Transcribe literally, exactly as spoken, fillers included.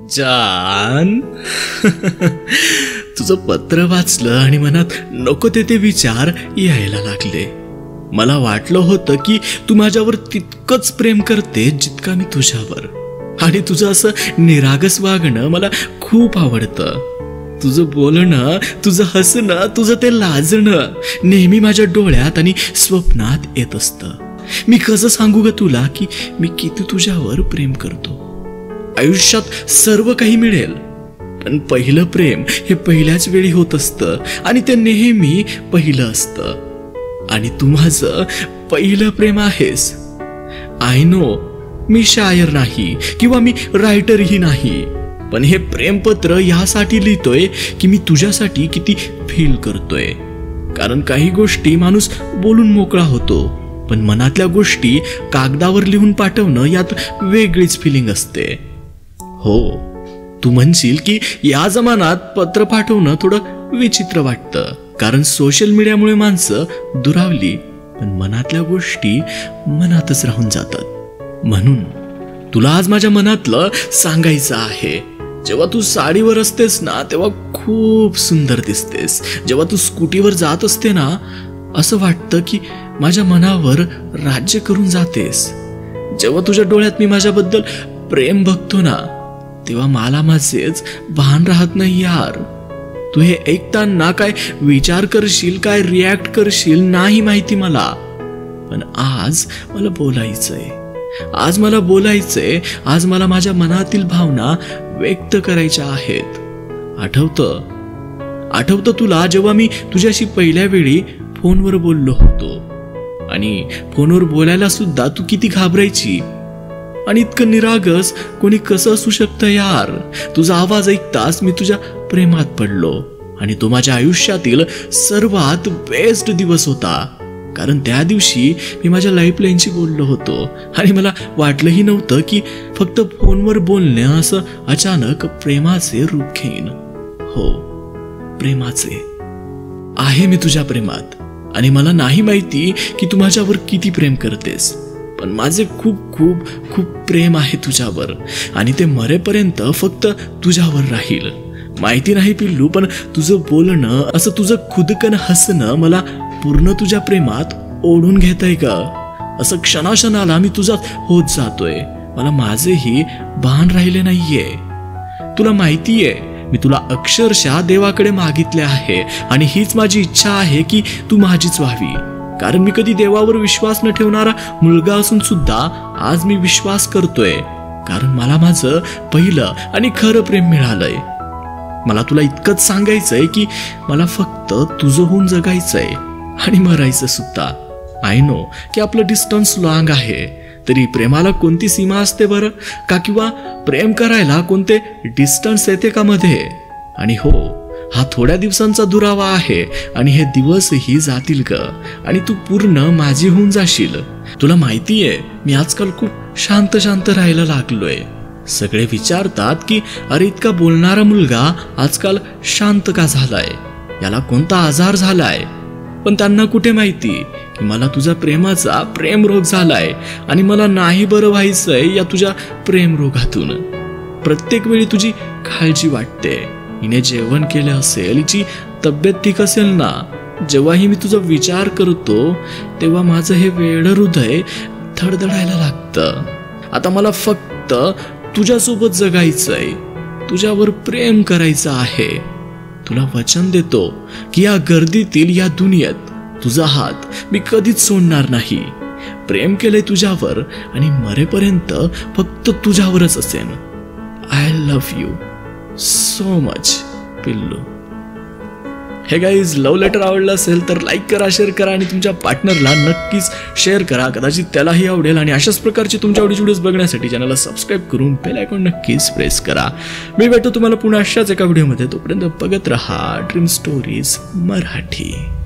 जान तुझं पत्र वाचलं आणि मनात नको ते ते विचार यायला लागले. मला वाटलं होतं की तू माझ्यावर तितकंच प्रेम करते जितका मी तुझ्यावर. आणि तुझं असं निरागस वागणं मला खूप आवडतं. तुझं बोलणं, तुझं हसणं, तुझं ते लाजणं नेहमी माझ्या डोळ्यात आणि स्वप्नात येत असतं. मी कसं सांगू ग तुला की मी किती तुझ्यावर प्रेम करतो. आयुष्यात सर्व काही मिळेल पण पहिलं प्रेम हे पहिल्याच वेळी होत असतं आणि ते नेहमी पहिलं असतं. आणि तू माझं पहिलं प्रेम आहेस. आय नो मी शायर नाही किंवा मी रायटरही नाही, पण हे प्रेमपत्र यासाठी लिहितोय की मी तुझ्यासाठी किती फील करतोय. कारण काही गोष्टी माणूस बोलून मोकळा होतो, पण मनातल्या गोष्टी कागदावर लिहून पाठवणं यात वेगळीच फिलिंग असते. हो, तू म्हणशील की या जमान्यात पत्र पाठवणं थोडं विचित्र वाटतं, कारण सोशल मीडियामुळे माणसं दुरावली, पण मनातल्या गोष्टी मनातच राहून जातात. म्हणून तुला आज माझ्या मनातलं सांगायचं आहे. जेव्हा तू साडीवर असतेस ना तेव्हा खूप सुंदर दिसतेस. जेव्हा तू स्कूटीवर जात असते ना असं वाटतं की माझ्या मनावर राज्य करून जातेस. जेव्हा तुझ्या डोळ्यात मी माझ्याबद्दल प्रेम बघतो ना तेव्हा मला माझेच भान राहत नाही यार. तू हे ऐकताना काय विचार करशील, काय रिॲक्ट करशील नाही माहिती मला, पण आज मला बोलायचंय. आज मला बोलायचंय आज मला माझ्या मनातील भावना व्यक्त करायच्या आहेत. आठवतं आठवतं तुला जेव्हा मी तुझ्याशी पहिल्या वेळी फोनवर बोललो होतो आणि फोनवर बोलायला सुद्धा तू किती घाबरायची. आणि इतकं निरागस कोणी कसं असू शकतं यार. तुझा आवाज ऐकताच मी तुझ्या प्रेमात पडलो आणि तो माझ्या आयुष्यातील सर्वात बेस्ट दिवस होता. कारण त्या दिवशी मी माझ्या लाईफलाईनशी बोललो होतो आणि मला वाटलंही नव्हतं की फक्त फोनवर बोलणं असं अचानक प्रेमाचे रूप घेईन. हो, प्रेमाचे आहे मी तुझ्या प्रेमात. आणि मला नाही माहिती की तू माझ्यावर किती प्रेम करतेस, पण माझे खूप खूप खूप प्रेम आहे तुझ्यावर आणि ते मरेपर्यंत फक्त तुझ्यावर राहील. माहिती नाही पिल्लू, पण तुझं बोलणं, असं तुझं खुदकन हसणं मला पूर्ण तुझ्या प्रेमात ओढून घेतंय का. असं क्षणाक्षणाला मी तुझाच होत जातोय. मला माझेही भान राहिले नाहीये. तुला माहितीये मी तुला अक्षरशः देवाकडे मागितले आहे आणि हीच माझी इच्छा आहे की तू माझीच व्हावी. कारण मी कधी देवावर विश्वास न ठेवणारा मुलगा असून सुद्धा आज मी विश्वास करतोय, कारण मला माझं पहिलं आणि खरं प्रेम मिळालंय. मला तुला इतकंच सांगायचंय की मला फक्त तुझं होऊन जगायचंय आणि मरायचं सुद्धा. आय नो की आपलं डिस्टन्स लॉंग आहे, तरी प्रेमाला कोणती सीमा असते बरं का, किंवा प्रेम करायला कोणते डिस्टन्स येते का मध्ये. आणि हो, हा थोड्या दिवसांचा दुरावा आहे आणि हे दिवसही जातील ग आणि तू पूर्ण माझी होऊन जाशील. तुला माहितीये मी आजकाल खूप शांत शांत राहायला लागलोय. सगळे विचारतात की अरे इतका बोलणारा मुलगा आजकाल शांत का झालाय, याला कोणता आजार झालाय. पण त्यांना कुठे माहिती की मला तुझ्या प्रेमाचा प्रेम रोग झालाय आणि मला नाही बरं व्हायचंय या तुझ्या प्रेम रोगातून. प्रत्येक वेळी तुझी काळजी वाटते. हिने जेवण केले असेल, हिची तब्येत ठीक असेल ना. जेव्हाही मी तुझा विचार करतो तेव्हा माझं हे वेडं हृदय धडधडायला लागतं. आता मला फक्त तुझ्यासोबत जगायचंय, तुझ्यावर प्रेम करायचं आहे. तुला वचन देतो की या गर्दीतील या दुनियेत तुझा हात मी कधीच सोडणार नाही. प्रेम केलंय तुझ्यावर आणि मरेपर्यंत फक्त तुझ्यावरच असेन. I love you so much पिल्लू. हे गाईज, लव्ह लेटर आवडलं असेल तर लाईक करा, शेअर करा आणि तुमच्या पार्टनरला नक्कीच शेअर करा. कदाचित त्यालाही आवडेल. आणि अशाच प्रकारचे तुमच्या आवडीचे व्हिडिओज बघण्यासाठी चॅनलला सबस्क्राईब करून बेल आयकॉन नक्कीच प्रेस करा. मी भेटतो तुम्हाला पुन्हा अशाच एका व्हिडिओमध्ये. तोपर्यंत बघत रहा ड्रीम स्टोरीज मराठी.